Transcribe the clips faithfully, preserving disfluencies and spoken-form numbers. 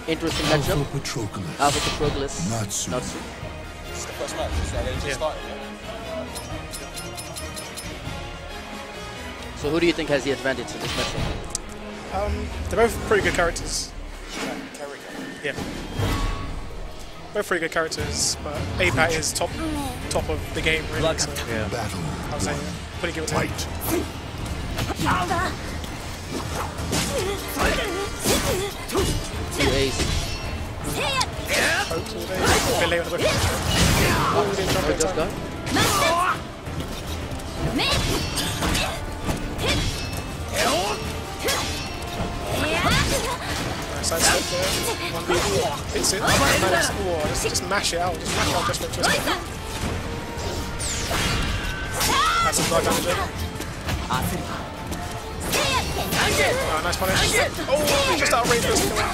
Interesting matchup. Alpha Patroclus. Alpha Patroclus. Natsu. Natsu. This is the first match, so they just Yeah. started. Yeah? So who do you think has the advantage in this matchup? Um, they're both pretty good characters. Carry on. Yeah. Both pretty good characters, but A PAT is top top of the game, really. So Yeah. Battle. I was saying, pretty good to him. Fight. Two A's. Pokes all day. A bit late on the whip. Oh, we didn't jump Oh, in just time. got. Nice side step there. One B B. Hits it. Nice. Oh, just, just mash it out. Just mash out just for twist. That's some guard damage there. Oh, nice punish. Oh, just out of range for a second one.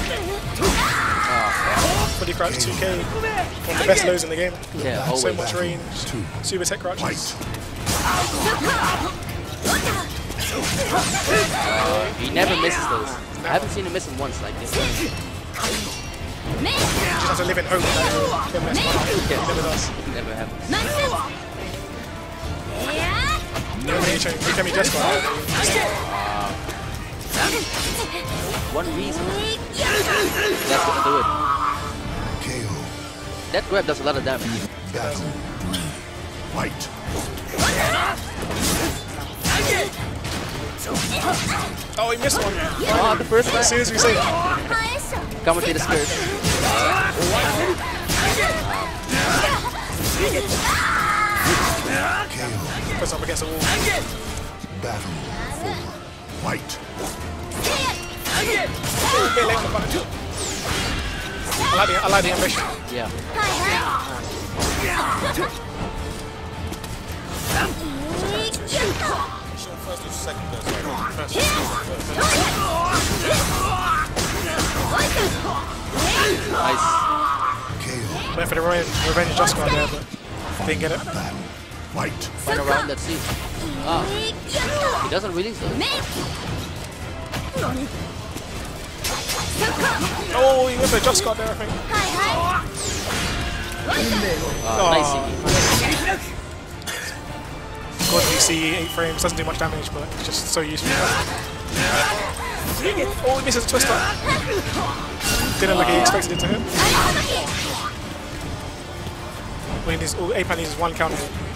Body crouch two K. One of the best lows in the game. Yeah, So always. much range. Two. Super tech crouches. Fight. He never misses those. I haven't seen him miss him once like this. You just have to live in hope that he'll mess one up. He never does. Never happens. Nobody can become just got One reason. That's gonna do it. K O. That grab does a lot of damage. Battle. Fight. Oh, he missed one. Oh, the first As one. soon as we say it. Commentator scared. K O. Puts up against the wall. Battle. Four. Fight. A bit late on the punish. I like the, I like the ambition. Yeah. First or second person? First. Nice. K O. Went for the revenge, revenge just got there, but didn't get it. Battle. Fight. Final round, let's see. Ah. He doesn't release those. Oh, he went for the just got there, I think. Ah, nice. God, you see eight frames, doesn't do much damage, but it's just so useful. Oh, he misses a twister. Didn't look like he expected it to hit. Well, he needs, oh, A PAT needs one counter.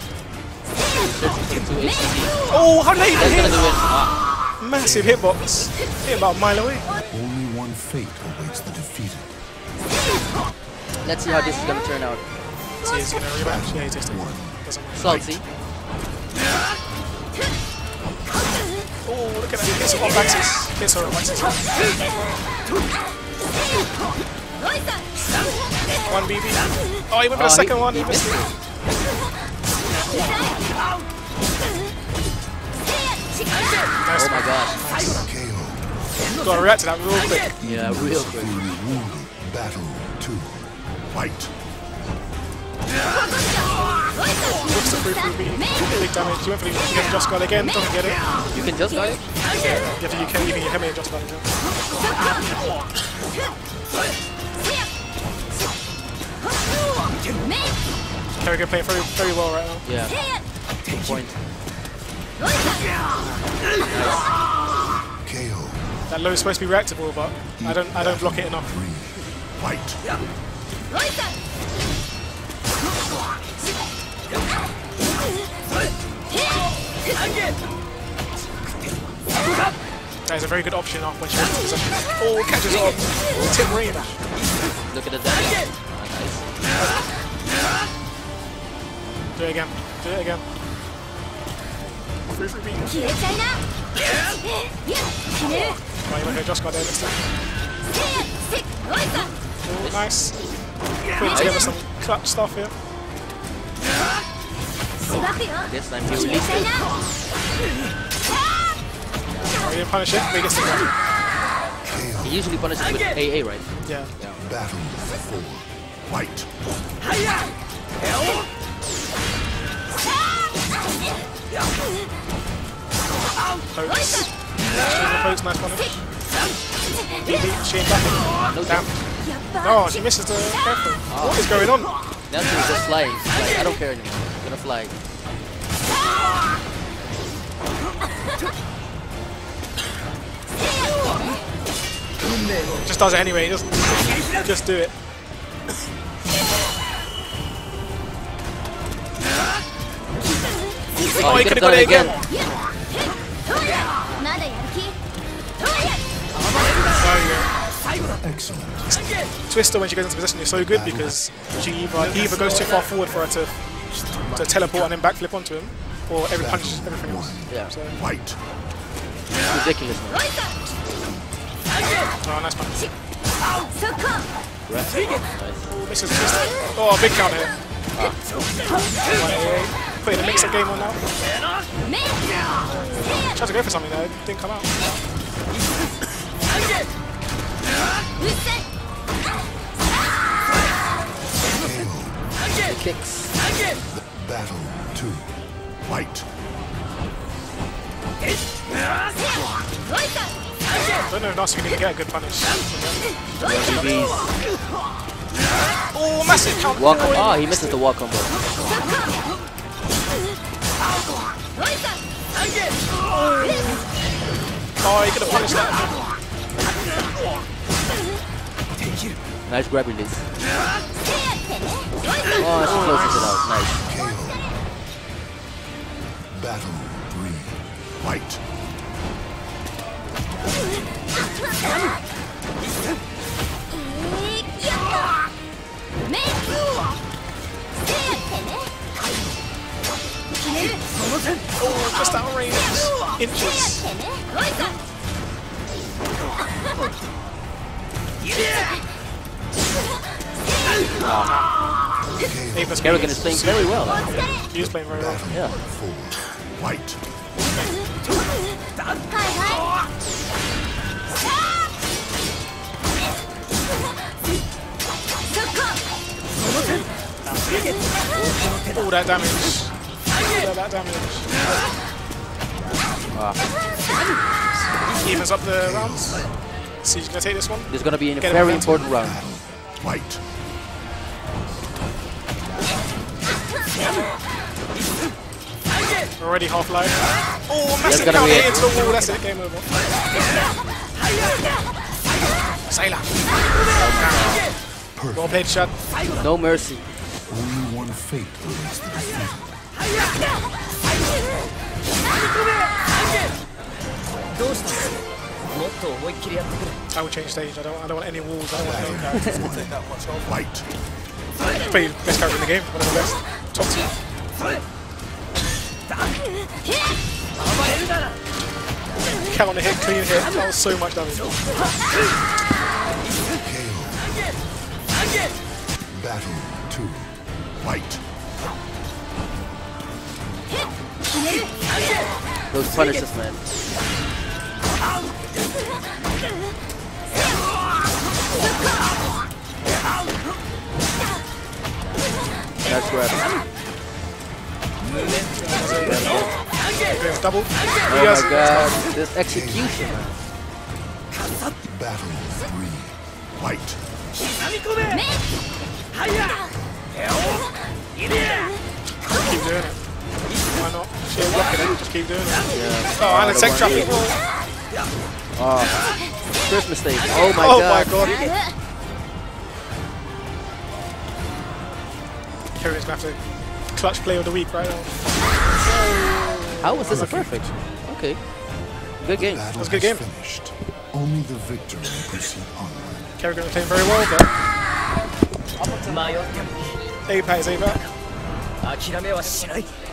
Oh, how late That's did gonna hit? do it. Ah. Massive hitbox. Hit about a mile away. Only one fate awaits the defeated. Let's see how this is gonna turn out. See, he's gonna rematch. Yeah, he takes it. Doesn't matter. Salty. Oh, look at that. Hits her off axis. Hits her off axis. One B B. Oh, he went for the Oh, second he- one. he He missed missed it. Nice Oh my one. gosh. K O. Gotta react to that real quick. Yeah, real quick. Fully wounded. Battle. Two. Fight. Looks to free free B. Big damage. He went for the you can just got again. Doesn't get it. You can just got it? You have to you can you can you can make just got again. Kerrigan playing very very well right now. Yeah. Good point. K O. That low is supposed to be reactable, but I don't I don't block it enough. Three. Fight. That is a very good option off when she has possession. Oh, catches on. Tip range. Look at the damage. Ah, Do it again. Do it again. Free free B. Oh, you went for just got there this time. Oh, nice. Putting together some clutch stuff here. nice. This time he released it. Oh, he didn't punish it, but he gets the grab. K O. He usually punishes with A A, right? Yeah. Battle. Four. Fight. Pokes. Extreme pokes, nice punish. He beat Shane back. No Damn. jump. No, she misses the careful. What is going on? Now she's just flying. Like, I don't care anymore. I'm gonna fly. Just does it anyway. Just, just do it. Oh, he he could could have got have done it it again. again. Excellent. Twister, when she goes into position, is so good because she either, he either goes too far forward for her to to teleport and then backflip onto him, or every punch, everything else. Yeah. So, Fight. Ridiculous, man. oh, nice punch. Right. Nice. Misses Twister. Oh, big counter here. one eighty-eight. Putting the mix-up game on now. Tried to go for something there, it didn't come out. The kicks. Battle two. Fight. I don't know if Nasuke can get a good punish. G Bs. Oh, massive counter. Walk. Oh, he misses the walk combo. Oh, he could have punished that. Nice grab release. Oh, she closes it out. Nice. Battle three. Fight. Oh, just out of range. Inches. Ava's Kerrigan is playing very well. He is playing very well. Yeah. Four. Fight. Oh, that damage. Oh, that damage. Wow. Evens up the rounds. See, he's gonna take this one. This is gonna be a Get very him important round. Fight. Already half life. Oh, That's massive gonna counter be it. hit into the wall. That's it. Game over. Sailor. Well played, Shad. No mercy. Only one fate awaits the defeated. I will change stage. I don't. I don't want any walls. I don't want any characters. Fight. Probably best character in the game. One of the best. Top two. Counter hit, clean hit. That was so much damage. Battle two. Fight. Those punishes, man. That's grab. Double. Oh my god, this execution, man. Battle three. Fight. Keep doing it. Why not? She'll block it, just keep doing it. Yeah. Oh, and a tech trap. Oh, first mistake. Oh my Oh god. my god. Kerrigan's gonna have to clutch play of the week right now. How was this a perfect? Okay. Good game. Battle was a good is game. finished. Only the victor may proceed onward. Kerrigan was playing very well, but A-Pat is A-Pat.